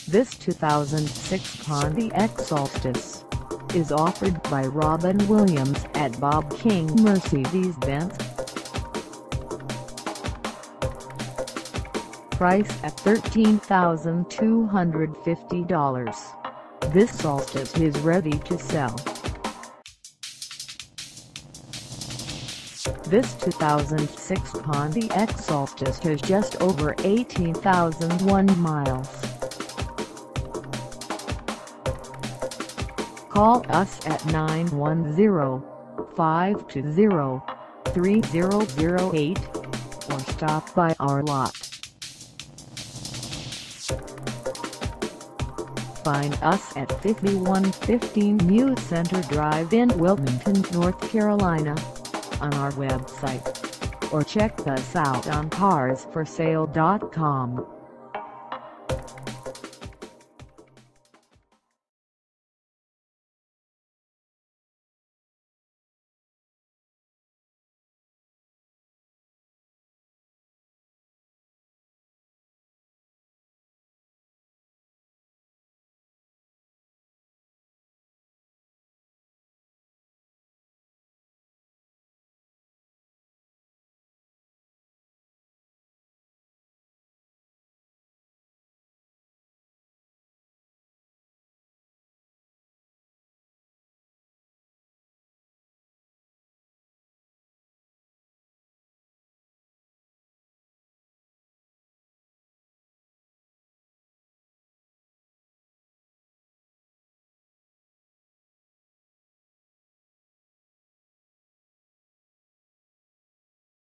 This 2006 Pontiac Solstice is offered by Robin Williams at Bob King Mercedes-Benz. Price at $13,250. This Solstice is ready to sell. This 2006 Pontiac Solstice has just over 18,001 miles. Call us at 910-520-3008 or stop by our lot. Find us at 5115 New Center Drive in Wilmington, North Carolina, on our website, or check us out on carsforsale.com.